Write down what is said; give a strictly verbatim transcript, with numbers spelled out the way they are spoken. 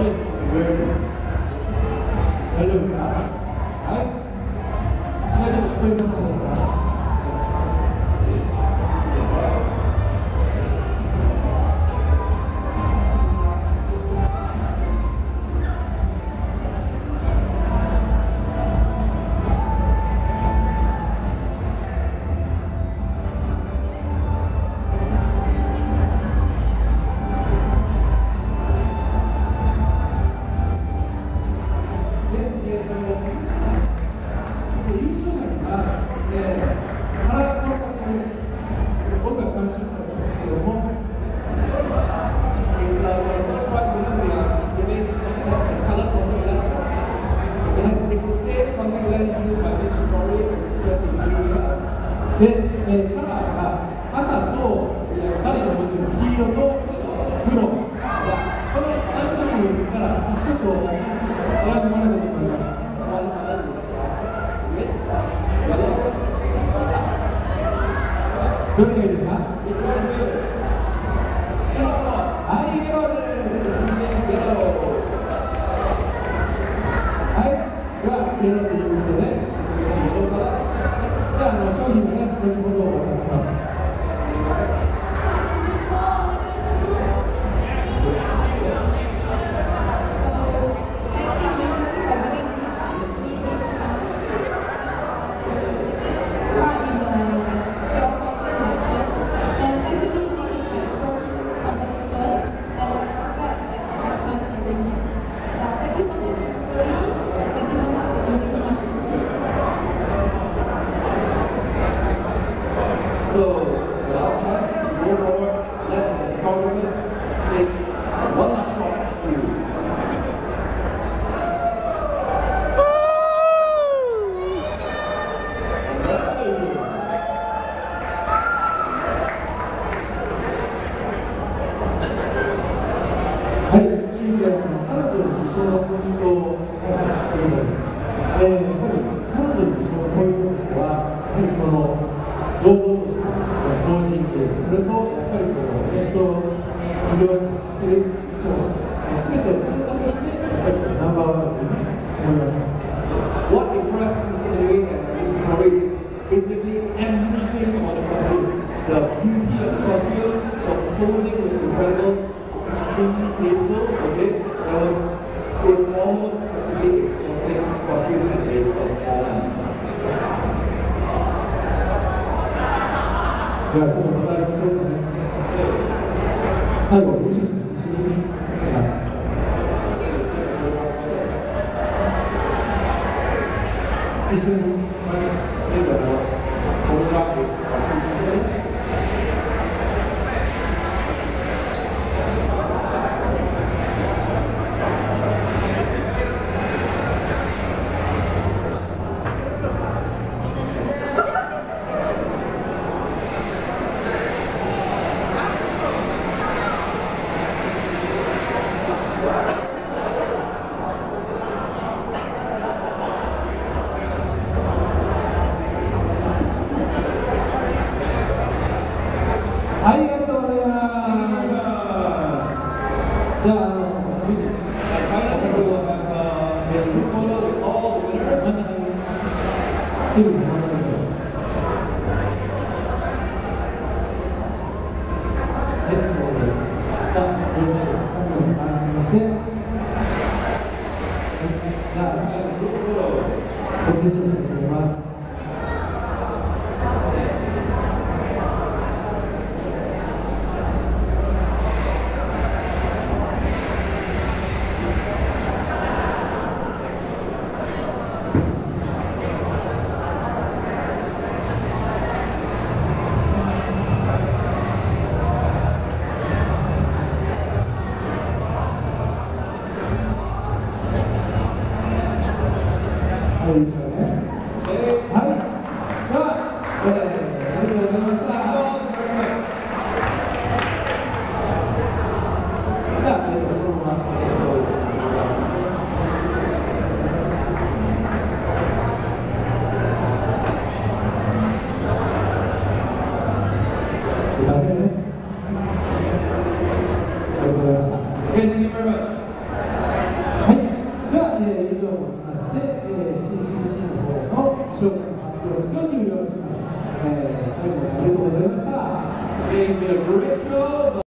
audience to wear this. 大丈夫ですか？はい。じゃあちょっと聞こえてもらっていいですか？で、えー、カラーが赤と彼女の黄色と黒、このさん色のうちからいち色を選んでもらえたと思います。どれがいいですか？はい、イエローです。はい、ではイエローということで、じゃあ、あの商品をね、後ほどお渡しします。What impressed Mister Nome and Mister Torres is basically everything about the costume. The beauty of the costume, the posing was incredible, extremely graceful. Okay, that was it was almost practically a perfect costume and a performance. ではちょっとまたやりましょうかね。最後優勝者一緒に現在のフォトグラフィックです。ありがとうございます。じゃあ、あの、チームで Thank you very much. えー、以上をもちまして、えー、シーシーシー の方の受賞者の発表式を終了します。えー、最後までありがとうございました。Thank you. Great job.